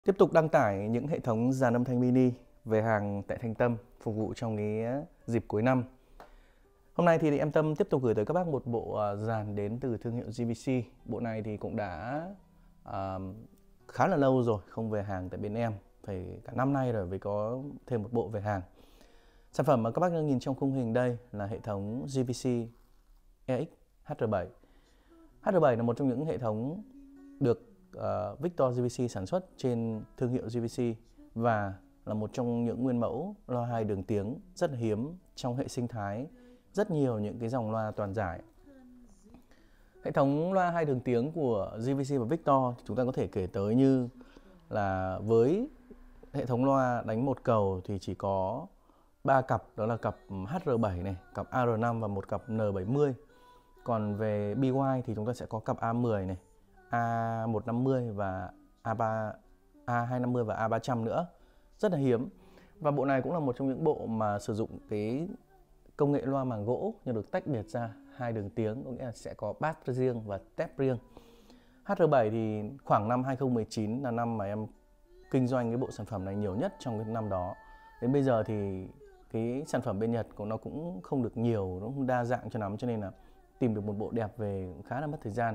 Tiếp tục đăng tải những hệ thống dàn âm thanh mini về hàng tại Thành Tâm phục vụ trong cái dịp cuối năm. Hôm nay thì em Tâm tiếp tục gửi tới các bác một bộ dàn đến từ thương hiệu GVC. Bộ này thì cũng đã khá là lâu rồi không về hàng tại bên em, phải cả năm nay rồi mới có thêm một bộ về hàng. Sản phẩm mà các bác đang nhìn trong khung hình đây là hệ thống GVC EX HR7. HR7 là một trong những hệ thống được Victor GVC sản xuất trên thương hiệu GVC và là một trong những nguyên mẫu loa 2 đường tiếng rất là hiếm trong hệ sinh thái rất nhiều những cái dòng loa toàn giải. Hệ thống loa 2 đường tiếng của GVC và Victor thì chúng ta có thể kể tới như là với hệ thống loa đánh một cầu thì chỉ có 3 cặp, đó là cặp HR7 này, cặp AR5 và một cặp N70. Còn về BY thì chúng ta sẽ có cặp A10 này, A150 và A250 và A300 nữa. Rất là hiếm. Và bộ này cũng là một trong những bộ mà sử dụng cái công nghệ loa màng gỗ nhưng được tách biệt ra 2 đường tiếng, có nghĩa là sẽ có bass riêng và tép riêng. HR7 thì khoảng năm 2019 là năm mà em kinh doanh cái bộ sản phẩm này nhiều nhất trong cái năm đó. Đến bây giờ thì cái sản phẩm bên Nhật của nó cũng không được nhiều, nó không đa dạng cho lắm, cho nên là tìm được một bộ đẹp về cũng khá là mất thời gian.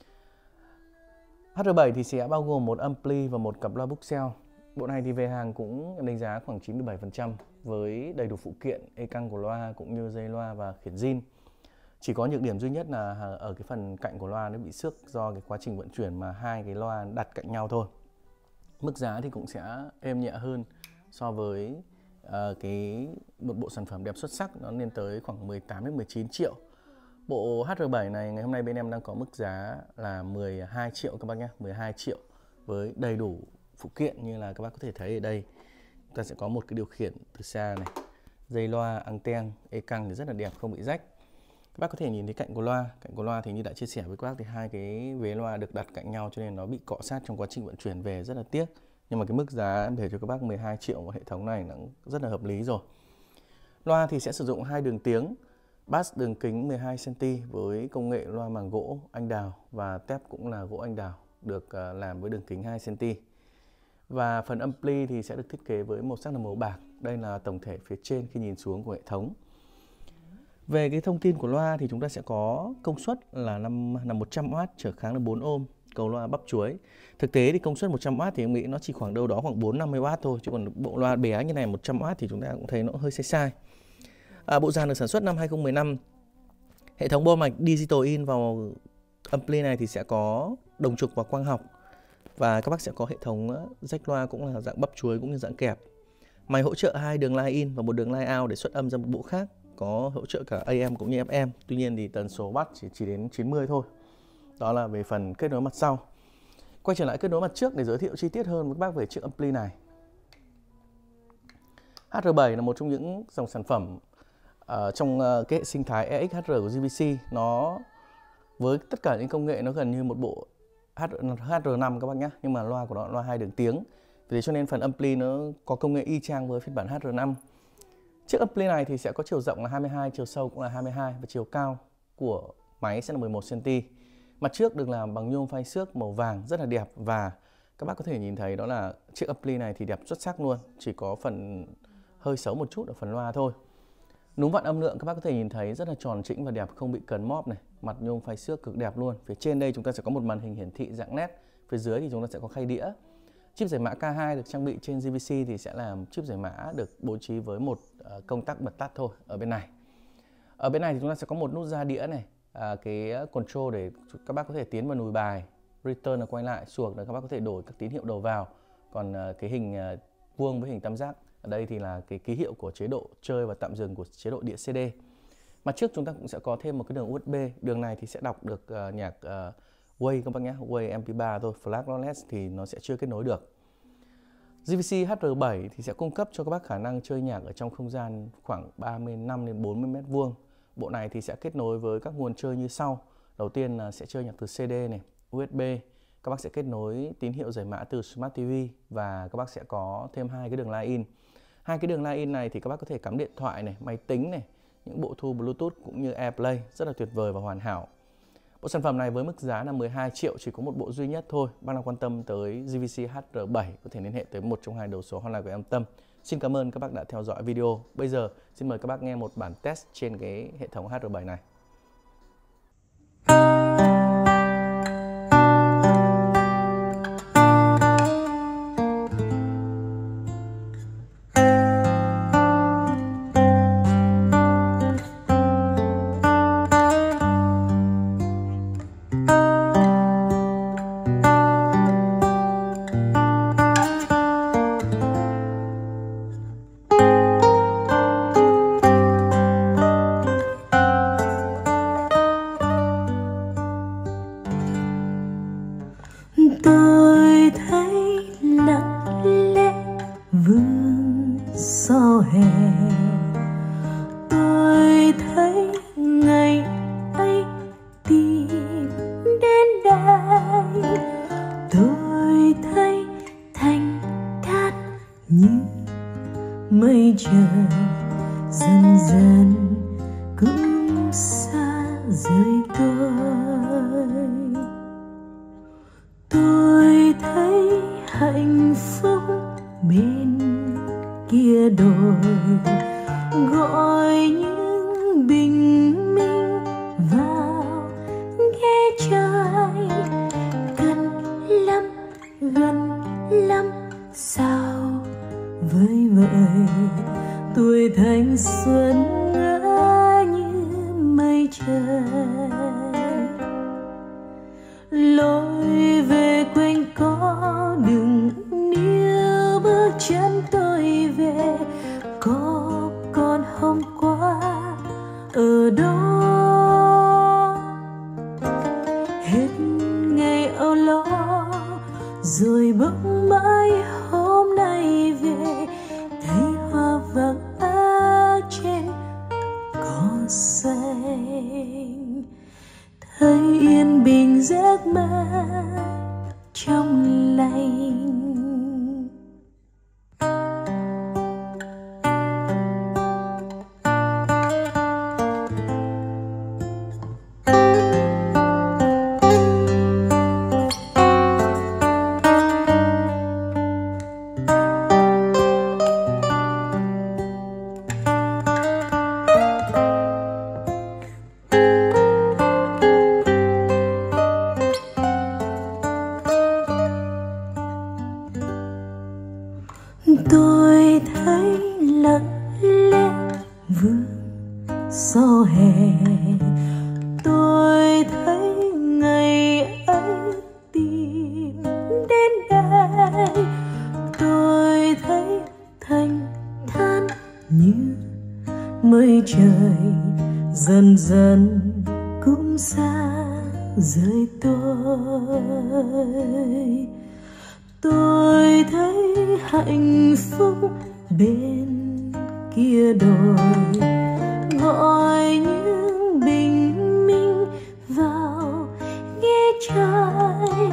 HR7 thì sẽ bao gồm một ampli và một cặp loa Buxell. Bộ này thì về hàng cũng đánh giá khoảng 97% với đầy đủ phụ kiện, e căng của loa cũng như dây loa và khiển zin. Chỉ có nhược điểm duy nhất là ở cái phần cạnh của loa nó bị xước do cái quá trình vận chuyển mà hai cái loa đặt cạnh nhau thôi. Mức giá thì cũng sẽ êm nhẹ hơn so với một bộ sản phẩm đẹp xuất sắc, nó lên tới khoảng 18 đến 19 triệu. Bộ HR7 này ngày hôm nay bên em đang có mức giá là 12 triệu các bác nhé, 12 triệu với đầy đủ phụ kiện như là các bác có thể thấy ở đây. Chúng ta sẽ có một cái điều khiển từ xa này, dây loa, anten, e căng thì rất là đẹp, không bị rách. Các bác có thể nhìn thấy cạnh của loa thì như đã chia sẻ với các bác thì hai cái vế loa được đặt cạnh nhau cho nên nó bị cọ sát trong quá trình vận chuyển về, rất là tiếc. Nhưng mà cái mức giá để cho các bác 12 triệu một hệ thống này nó rất là hợp lý rồi. Loa thì sẽ sử dụng 2 đường tiếng, bass đường kính 12 cm với công nghệ loa màng gỗ anh đào và tép cũng là gỗ anh đào được làm với đường kính 2 cm. Và phần ampli thì sẽ được thiết kế với màu sắc là màu bạc. Đây là tổng thể phía trên khi nhìn xuống của hệ thống. Về cái thông tin của loa thì chúng ta sẽ có công suất là 100W, trở kháng là 4 ohm, cầu loa bắp chuối. Thực tế thì công suất 100W thì em nghĩ nó chỉ khoảng đâu đó khoảng 4-50W thôi, chứ còn bộ loa bé như này 100W thì chúng ta cũng thấy nó hơi sai. Bộ dàn được sản xuất năm 2015. Hệ thống bo mạch digital in vào ampli này thì sẽ có đồng trục và quang học. Và các bác sẽ có hệ thống rách loa cũng là dạng bắp chuối cũng như dạng kẹp. Máy hỗ trợ 2 đường line in và một đường line out để xuất âm ra một bộ khác. Có hỗ trợ cả AM cũng như FM. Tuy nhiên thì tần số bắt chỉ đến 90 thôi. Đó là về phần kết nối mặt sau. Quay trở lại kết nối mặt trước để giới thiệu chi tiết hơn với các bác về chiếc ampli này. HR7 là một trong những dòng sản phẩm trong cái hệ sinh thái EXHR của GVC. Nó với tất cả những công nghệ nó gần như một bộ HR5 các bác nhé, nhưng mà loa của nó loa 2 đường tiếng. Vì thế cho nên phần ampli nó có công nghệ y chang với phiên bản HR5. Chiếc ampli này thì sẽ có chiều rộng là 22, chiều sâu cũng là 22 và chiều cao của máy sẽ là 11 cm. Mặt trước được làm bằng nhôm phay xước màu vàng rất là đẹp và các bác có thể nhìn thấy đó là chiếc ampli này thì đẹp xuất sắc luôn, chỉ có phần hơi xấu một chút ở phần loa thôi. Núm vặn âm lượng các bác có thể nhìn thấy rất là tròn trĩnh và đẹp, không bị cấn móp này, mặt nhôm phay xước cực đẹp luôn. Phía trên đây chúng ta sẽ có một màn hình hiển thị dạng nét, phía dưới thì chúng ta sẽ có khay đĩa. Chip giải mã K2 được trang bị trên GVC thì sẽ làm chip giải mã được bố trí với một công tắc bật tắt thôi ở bên này. Ở bên này thì chúng ta sẽ có một nút ra đĩa này, cái control để các bác có thể tiến vào nùi bài, return là quay lại, xuồng là các bác có thể đổi các tín hiệu đầu vào. Còn cái hình vuông với hình tam giác ở đây thì là cái ký hiệu của chế độ chơi và tạm dừng của chế độ đĩa CD. Mặt trước chúng ta cũng sẽ có thêm một cái đường USB. Đường này thì sẽ đọc được nhạc Wave các bác nhé, Wave MP3 thôi, Flash Wireless thì nó sẽ chưa kết nối được. GVC HR7 thì sẽ cung cấp cho các bác khả năng chơi nhạc ở trong không gian khoảng 35 đến 40 m². Bộ này thì sẽ kết nối với các nguồn chơi như sau. Đầu tiên là sẽ chơi nhạc từ CD này, USB. Các bác sẽ kết nối tín hiệu giải mã từ Smart TV và các bác sẽ có thêm hai cái đường line in. Hai cái đường line in này thì các bác có thể cắm điện thoại này, máy tính này, những bộ thu Bluetooth cũng như AirPlay rất là tuyệt vời và hoàn hảo. Bộ sản phẩm này với mức giá là 12 triệu chỉ có một bộ duy nhất thôi. Bác nào quan tâm tới GVC HR7 có thể liên hệ tới một trong hai đầu số hotline của em Tâm. Xin cảm ơn các bác đã theo dõi video. Bây giờ xin mời các bác nghe một bản test trên cái hệ thống HR7 này. Tôi thấy lặng lẽ vương sau hè, tôi thấy ngày ấy tìm đến đây, tôi thấy thanh thản như mây trời dần dần cũng xa rời tôi thấy hạnh phúc bên kia đồi gọi những bình minh vào ghé trai, gần lắm sao với vậy tuổi thanh xuân ngỡ như mây trời. Lối về quanh có đừng níu bước chân tôi về, có con hôm qua ở đó. Hết ngày âu lo rồi bỗng mãi hôm nay về, thấy hoa vàng ở trên cỏ xanh, thấy yên bình giấc mơ trong lành. Tôi thấy lặng lẽ vương sau hè, tôi thấy ngày ấy tìm đến đây, tôi thấy thanh thản như mây trời dần dần cũng xa rời tôi thấy hạnh phúc bên kia đồi gọi những bình minh vào ghé trai,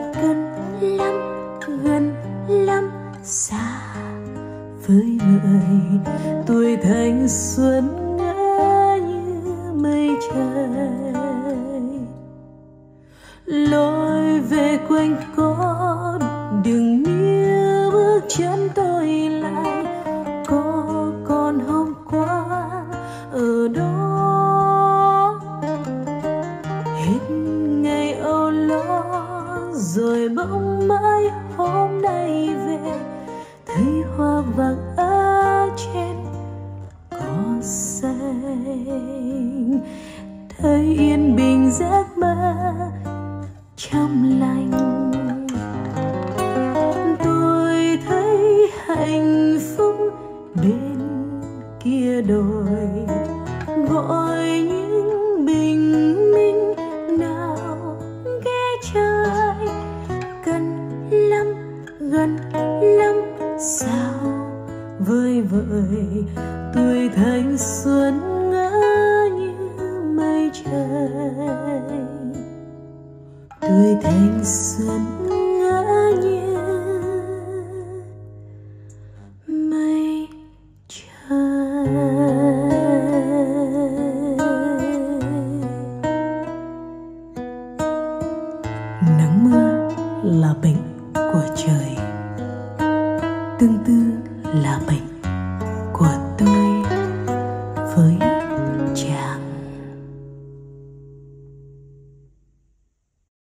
gần lắm xa với người tuổi thanh xuân ngỡ như mây trời. Lối về quanh có đừng níu bước chân tôi lại, có con hôm qua ở đó. Hết ngày âu lo rồi bỗng mãi hôm nay về, thấy hoa vàng ở trên cỏ xanh, thấy yên bình giấc mơ trong lành. Tôi thấy hạnh phúc bên kia đồi gọi những bình minh nào ghé trai, gần lắm sao với vợi tuổi thanh xuân ngỡ như mây trời, tuổi thanh xuân ngỡ như mây trời. tương tư là bệnh của tôi với